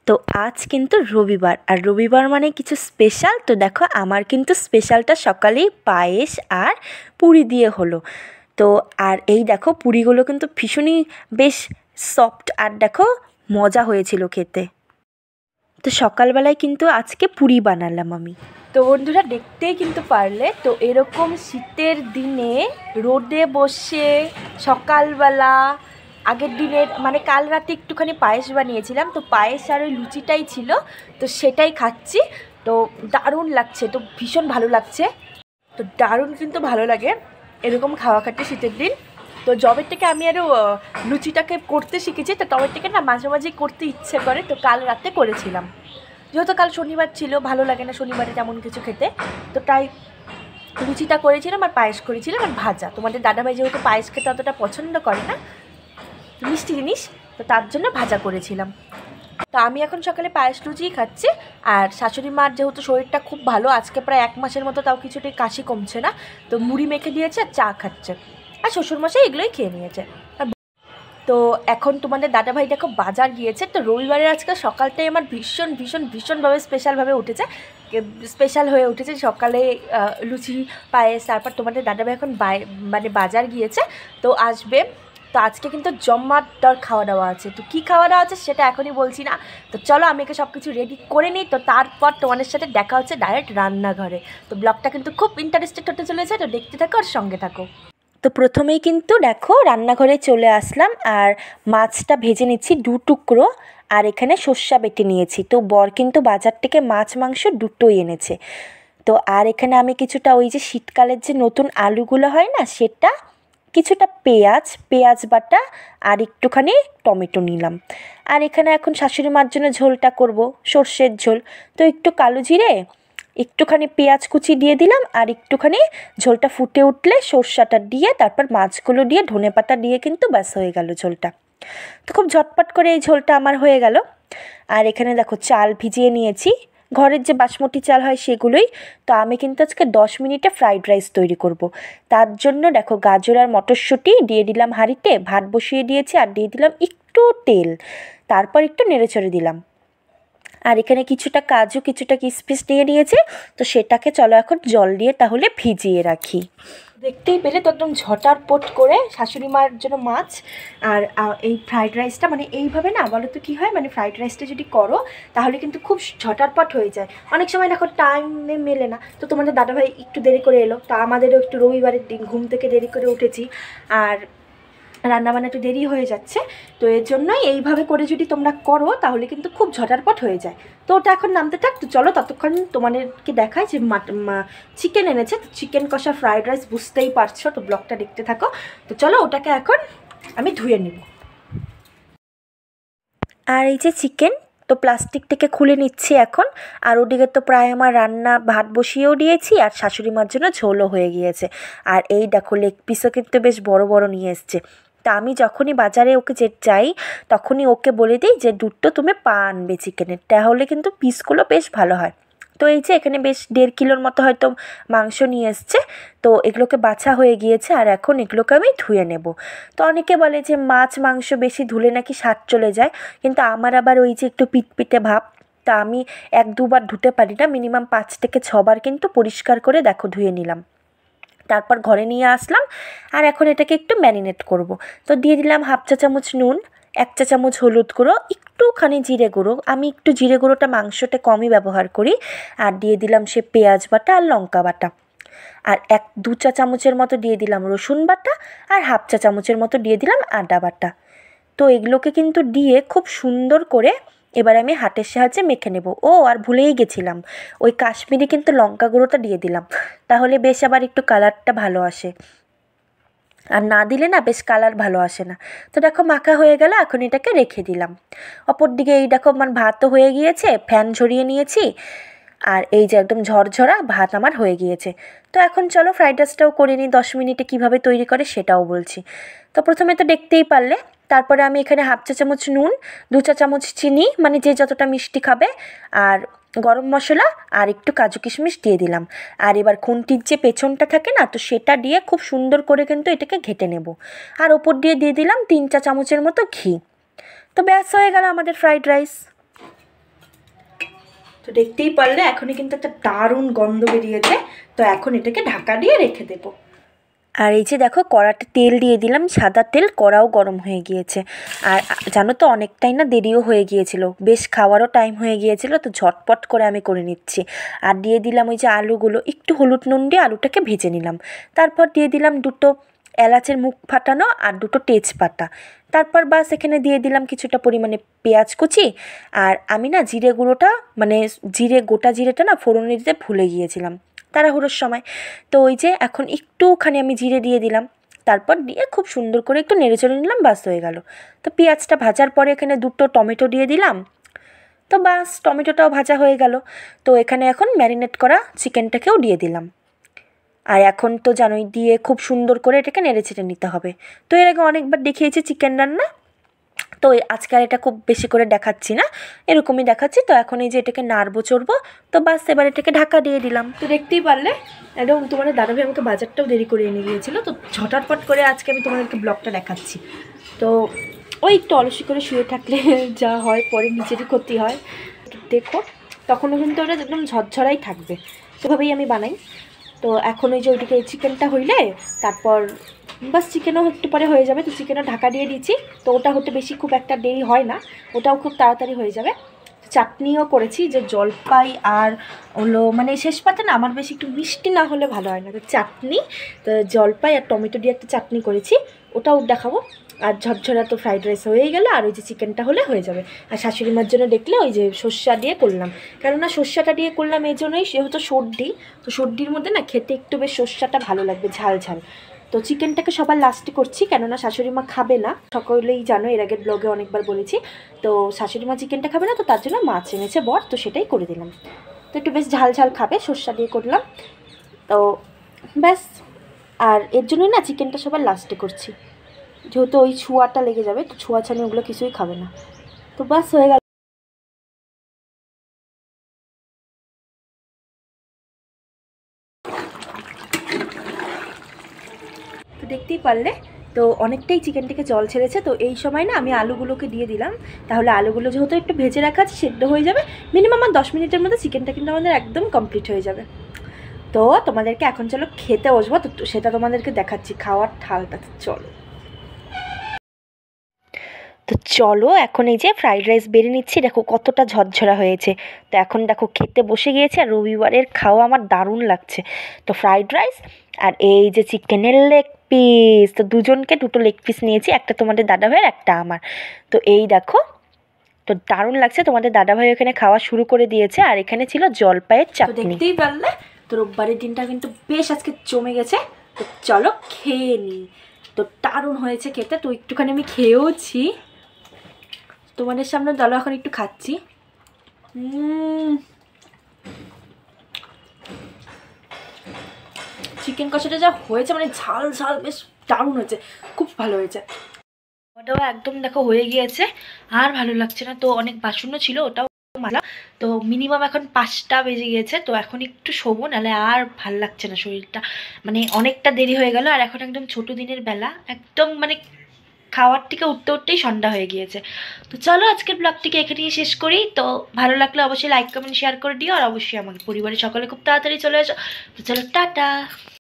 তো আজ কিন্তু রবিবার, আর রবিবার মানে কিছু স্পেশাল। তো দেখো আমার কিন্তু স্পেশালটা সকালেই পায়েস আর পুরি দিয়ে হলো। তো আর এই দেখো পুরিগুলো কিন্তু ভীষণই বেশ সফট, আর দেখো মজা হয়েছিল খেতে। তো সকালবেলায় কিন্তু আজকে পুরি বানালাম আমি। তো বন্ধুরা দেখতেই কিন্তু পারলে, তো এরকম শীতের দিনে রোদে বসে সকালবেলা আগের দিনের মানে কাল রাতে একটুখানি পায়েস বানিয়েছিলাম, তো পায়েস আর ওই লুচিটাই ছিল, তো সেটাই খাচ্ছি। তো দারুণ লাগছে, তো ভীষণ ভালো লাগছে। তো দারুণ কিন্তু ভালো লাগে এরকম খাওয়া খাতে শীতের দিন। তো জবের থেকে আমি আরও লুচিটাকে করতে শিখেছি, তো তবের থেকে না মাঝে মাঝে করতে ইচ্ছে করে। তো কাল রাতে করেছিলাম, যেহেতু কাল শনিবার ছিল, ভালো লাগে না শনিবারে তেমন কিছু খেতে, তো তাই লুচিটা করেছিলাম আর পায়েস করেছিলাম আর ভাজা। তোমাদের দাদাভাই যেহেতু পায়েস খেতে অতটা পছন্দ করে না, মিষ্টি জিনিস, তো তার জন্য ভাজা করেছিলাম। তো আমি এখন সকালে পায়েস লুচিই খাচ্ছি। আর শাশুড়ি মার যেহেতু শরীরটা খুব ভালো, আজকে প্রায় 1 মাসের মতো, তাও কিছুটাই কাশি কমছে না, তো মুড়ি মেখে দিয়েছে আর চা খাচ্ছে। আর শ্বশুরমশাই এগুলোই খেয়ে নিয়েছে। তো এখন তোমাদের দাদাভাই দেখো বাজার গিয়েছে। তো রবিবারের আজকে সকালটাই আমার ভীষণ ভীষণ ভীষণভাবে স্পেশালভাবে উঠেছে, স্পেশাল হয়ে উঠেছে। সকালে লুচি পায়েস, তারপর তোমাদের দাদাভাই এখন মানে বাজার গিয়েছে, তো আসবে। তো আজকে কিন্তু জম্মাদার খাওয়া দাওয়া আছে। তো কী খাওয়া দাওয়া আছে সেটা এখনই বলছি না, তো চলো আমি একে সব কিছু রেডি করে নিই। তো তারপর তোমাদের সাথে দেখা হচ্ছে ডাইরেক্ট রান্নাঘরে। তো ব্লগটা কিন্তু খুব ইন্টারেস্টেড হতে চলেছে, তো দেখতে থাকো আর সঙ্গে থাকো। তো প্রথমেই কিন্তু দেখো রান্নাঘরে চলে আসলাম, আর মাছটা ভেজে নিচ্ছি 2 টুকরো, আর এখানে সর্ষা বেটে নিয়েছি। তো বর কিন্তু বাজার থেকে মাছ মাংস দুটোই এনেছে। তো আর এখানে আমি কিছুটা ওই যে শীতকালের যে নতুন আলুগুলো হয় না, সেটা, কিছুটা পেঁয়াজ বাটা আর একটুখানি টমেটো নিলাম। আর এখানে এখন শাশুড়ি মার জন্য ঝোলটা করব, সর্ষের ঝোল। তো একটু কালো জিরে, একটুখানি পেঁয়াজ কুচি দিয়ে দিলাম, আর একটুখানি ঝোলটা ফুটে উঠলে সর্ষাটা দিয়ে তারপর মাছগুলো দিয়ে ধনেপাতা দিয়ে কিন্তু ব্যাস হয়ে গেল ঝোলটা। তো খুব ঝটপট করে এই ঝোলটা আমার হয়ে গেল। আর এখানে দেখো চাল ভিজিয়ে নিয়েছি, ঘরের যে বাসমতি চাল হয় সেগুলোই। তো আমি কিন্তু আজকে 10 মিনিটে ফ্রাইড রাইস তৈরি করব। তার জন্য দেখো গাজর আর মটরশুঁটি দিয়ে দিলাম হাঁড়িতে, ভাত বসিয়ে দিয়েছি, আর দিয়ে দিলাম একটু তেল, তারপর একটু নেড়েচড়ে দিলাম। আর এখানে কিছুটা কাজু, কিছুটা কিশমিশ দিয়ে নিয়েছি। তো সেটাকে চলো এখন জল দিয়ে তাহলে ভিজিয়ে রাখি। দেখতেই পেলে তো একদম ঝটারপট করে শাশুড়ি মার জন্য মাছ। আর এই ফ্রাইড রাইসটা মানে এইভাবে না বলো তো কী হয়, মানে ফ্রাইড রাইসটা যদি করো তাহলে কিন্তু খুব ঝটারপট হয়ে যায়। অনেক সময় দেখো টাইমে মেলে না, তো তোমাদের দাদাভাই একটু দেরি করে এলো, তো আমাদেরও একটু রবিবারের দিন ঘুম থেকে দেরি করে উঠেছি, আর রান্নাবান্না একটু দেরি হয়ে যাচ্ছে। তো এর জন্যই এইভাবে করে যদি তোমরা করো তাহলে কিন্তু খুব ঝটারপট হয়ে যায়। তো ওটা এখন নামতে থাক। তো চলো ততক্ষণ তোমাদেরকে দেখায় যে চিকেন এনেছে, তো চিকেন কষা ফ্রাইড রাইস, বুঝতেই পারছো, তো ব্লগটা দেখতে থাকো। তো চলো ওটাকে এখন আমি ধুয়ে নিব। আর এই যে চিকেন, তো প্লাস্টিক থেকে খুলে নিচ্ছি এখন। আর ওদিকে তো প্রায় আমার রান্না, ভাত বসিয়েও দিয়েছি, আর শাশুড়ি মার জন্য ঝোলও হয়ে গিয়েছে। আর এই দেখো লেগ পিসও কিন্তু বেশ বড় বড় নিয়ে এসছে। তা আমি যখনই বাজারে ওকে যাই তখনই ওকে বলে দিই যে দুটো তুমি পা আনবে চিকেনের, তাহলে কিন্তু পিসগুলো বেশ ভালো হয়। তো এই যে এখানে বেশ 1.5 কিলোর মতো হয়তো মাংস নিয়ে এসছে। তো এগুলোকে বাছা হয়ে গিয়েছে, আর এখন এগুলোকে আমি ধুয়ে নেব। তো অনেকে বলে যে মাছ মাংস বেশি ধুলে নাকি স্বাদ চলে যায়, কিন্তু আমার আবার ওই যে একটু পিটপিটে ভাব, তা আমি 1-2 বার ধুতে পারি না, মিনিমাম 5 থেকে 6 বার কিন্তু পরিষ্কার করে দেখো ধুয়ে নিলাম। তারপর ঘরে নিয়ে আসলাম, আর এখন এটাকে একটু ম্যারিনেট করব। তো দিয়ে দিলাম 1/2 চা চামচ নুন, 1 চা চামচ হলুদ গুঁড়ো, একটুখানি জিরে গুঁড়ো, আমি একটু জিরে গুঁড়োটা মাংসতে কমই ব্যবহার করি। আর দিয়ে দিলাম সে পেঁয়াজ বাটা আর লঙ্কা বাটা। আর 1-2 চা চামচের মতো দিয়ে দিলাম রসুন বাটা, আর 1/2 চা চামচের মতো দিয়ে দিলাম আদা বাটা। তো এগুলোকে কিন্তু দিয়ে খুব সুন্দর করে এবার আমি হাতের সাহায্যে মেখে নেব। ও আর ভুলেই গেছিলাম, ওই কাশ্মীরি কিন্তু লঙ্কা গুঁড়োটা দিয়ে দিলাম, তাহলে বেশ আবার একটু কালারটা ভালো আসে, আর না দিলে না বেশ কালার ভালো আসে না। তো দেখো মাখা হয়ে গেল, এখন এটাকে রেখে দিলাম। অপর দিকে এই দেখো আমার ভাতও হয়ে গিয়েছে, ফ্যান ঝরিয়ে নিয়েছি, আর এই যে একদম ঝরঝরা ভাত আমার হয়ে গিয়েছে। তো এখন চলো ফ্রাইড রাইসটাও করে নিই, 10 মিনিটে কীভাবে তৈরি করে সেটাও বলছি। তো প্রথমে তো দেখতেই পারলে, তারপরে আমি এখানে 1/2 চা চামচ নুন, 2 চা চামচ চিনি, মানে যে যতটা মিষ্টি খাবে, আর গরম মশলা আর একটু কাজু কিশমিশ দিয়ে দিলাম। আর এবার খুন্তির যে পেছনটা থাকে না, তো সেটা দিয়ে খুব সুন্দর করে কিন্তু এটাকে ঘেটে নেব। আর ওপর দিয়ে দিলাম 3 চা চামচের মতো ঘি। তো ব্যাস হয়ে গেল আমাদের ফ্রাইড রাইস। তো দেখতেই পারলে এখনই কিন্তু একটা দারুণ গন্ধ বেরিয়েছে। তো এখন এটাকে ঢাকা দিয়ে রেখে দেবো। আর এই যে দেখো কড়াতে তেল দিয়ে দিলাম, সাদা তেল, কড়াও গরম হয়ে গিয়েছে। আর জানো তো অনেকটাই না দেরিও হয়ে গিয়েছিল, বেশ খাওয়ারও টাইম হয়ে গিয়েছিল, তো ঝটপট করে আমি করে নিচ্ছি। আর দিয়ে দিলাম ওই যে আলুগুলো, একটু হলুদ নুন দিয়ে আলুটাকে ভেজে নিলাম। তারপর দিয়ে দিলাম দুটো এলাচের মুখ ফাটানো আর দুটো তেজপাতা। তারপর বাস এখানে দিয়ে দিলাম কিছুটা পরিমাণে পেঁয়াজ কুচি। আর আমি না জিরে গুঁড়োটা মানে গোটা জিরেটা না ফোড়নে দিতে ভুলে গিয়েছিলাম তাড়াহুড়োর সময়। তো ওই যে এখন একটুখানি আমি জিরে দিয়ে দিলাম, তারপর দিয়ে খুব সুন্দর করে একটু নেড়ে চেড়ে নিলাম, বাস হয়ে গেল। তো পেঁয়াজটা ভাজার পরে এখানে দুটো টমেটো দিয়ে দিলাম। তো বাস টমেটোটাও ভাজা হয়ে গেল। তো এখানে এখন ম্যারিনেট করা চিকেনটাকেও দিয়ে দিলাম। আর এখন তো জানোই দিয়ে খুব সুন্দর করে এটাকে নেড়ে চেড়ে নিতে হবে। তো এর আগে অনেকবার দেখিয়েছি চিকেন রান্না, তো আজকে আর এটা খুব বেশি করে দেখাচ্ছি না, এরকমই দেখাচ্ছি। তো এখন এই যে এটাকে নাড়বো চড়বো, তো বাস এবার এটাকে ঢাকা দিয়ে দিলাম। তো দেখতেই পারলে একদম তোমাদের দাদাভাই আমাকে বাজারটাও দেরি করে এনে দিয়েছিলো, তো ঝটাফট করে আজকে আমি তোমাদেরকে ব্লগটা দেখাচ্ছি। তো ওই একটু অলসি করে শুয়ে থাকলে যা হয় পরে নিজেরই ক্ষতি হয়। দেখো তখনও কিন্তু ওটা একদম ঝরঝরাই থাকবে, সেভাবেই আমি বানাই। তো এখন ওই যে ওইদিকে চিকেনটা হইলে তারপর বাস চিকেনও একটু পরে হয়ে যাবে। তো চিকেনও ঢাকা দিয়ে দিয়েছি, তো ওটা হতে বেশি খুব একটা দেরি হয় না, ওটাও খুব তাড়াতাড়ি হয়ে যাবে। চাটনিও করেছি, যে জলপাই আর হলো মানে শেষ পাতে না আমার বেশি একটু মিষ্টি না হলে ভালো হয় না, তো চাটনি, তো জলপাই আর টমেটো দিয়ে একটা চাটনি করেছি, ওটাও দেখাবো। আর ঝরঝরা তো ফ্রাইড রাইস হয়েই গেলো, আর ওই যে চিকেনটা হলে হয়ে যাবে। আর শাশুড়ি মার জন্য দেখলে ওই যে সর্ষা দিয়ে করলাম, কেননা সর্ষাটা দিয়ে করলাম এই জন্যই, সে হতো সর্দি, তো সর্দির মধ্যে না খেতে একটু বেশ সর্ষাটা ভালো লাগবে, ঝাল ঝাল। তো চিকেনটাকে সবার লাস্টে করছি, কেননা শাশুড়ি মা খাবে না, সকলেই জানো, এর আগের ব্লগে অনেকবার বলেছি। তো শাশুড়ি মা চিকেনটা খাবে না, তো তার জন্য মাছ এনেছে বর, তো সেটাই করে দিলাম। তো একটু বেশ ঝাল ঝাল খাবে, সর্ষা দিয়ে করলাম। তো ব্যাস, আর এর জন্যই না চিকেনটা সবার লাস্টে করছি, যেহেতু ওই ছোঁয়াটা লেগে যাবে, তো ছোঁয়া ছানি ওগুলো কিছুই খাবে না। তো বাস হয়ে গেল। তো দেখতেই পারলে তো অনেকটাই চিকেনটিকে জল ছেড়েছে। তো এই সময় না আমি আলুগুলোকে দিয়ে দিলাম, তাহলে আলুগুলো যেহেতু একটু ভেজে রাখা আছে সেদ্ধ হয়ে যাবে। মিনিমাম 10 মিনিটের মধ্যে চিকেনটা কিন্তু আমাদের একদম কমপ্লিট হয়ে যাবে। তো তোমাদেরকে এখন চলো খেতে বসবো, তো সেটা তোমাদেরকে দেখাচ্ছি খাওয়ার ঠালটা। চলো, তো চলো এখন এই যে ফ্রাইড রাইস বেড়ে নিচ্ছি, দেখো কতটা ঝরঝরা হয়েছে। তো এখন দেখো খেতে বসে গিয়েছে, আর রবিবারের খাওয়া আমার দারুণ লাগছে। তো ফ্রাইড রাইস আর এই যে চিকেনের লেগ পিস, তো দুজনকে দুটো লেগ পিস নিয়েছি, একটা তোমাদের দাদাভাইয়ের একটা আমার। তো এই দেখো, তো দারুণ লাগছে। তোমাদের দাদাভাই এখানে খাওয়া শুরু করে দিয়েছে, আর এখানে ছিল জলপাইয়ের চাটনি। দেখতেই পারলে তো রোববারের দিনটা কিন্তু বেশ আজকে জমে গেছে। তো চলো খেয়ে নিই। তো দারুণ হয়েছে খেতে, তো একটুখানি আমি খেয়েওছি তোমাদের সামনে, দাঁড়ো এখন একটু খাচ্ছি। চিকেন কষাটা যা হয়েছে মানে ঝাল ঝাল বেশ দারুণ হয়েছে, খুব ভালো হয়েছে। ওটাও একদম দেখো হয়ে গিয়েছে, আর ভালো লাগছে না। তো অনেক বাসনও ছিল, ওটাও মালা। তো মিনিমাম এখন 5টা বেজে গিয়েছে, তো এখন একটু শোবো, নাহলে আর ভাল লাগছে না শরীরটা, মানে অনেকটা দেরি হয়ে গেল। আর এখন একদম ছোট দিনের বেলা, একদম মানে খাওয়ার থেকে উঠতে উঠতেই সন্ধ্যা হয়ে গিয়েছে। তো চলো আজকের ব্লগটিকে এখানেই শেষ করি। তো ভালো লাগলে অবশ্যই লাইক কমেন্ট শেয়ার করে দিও, আর অবশ্যই আমাকে পরিবারের সকলে খুব তাড়াতাড়ি চলে আসো। তো চলো টাটা।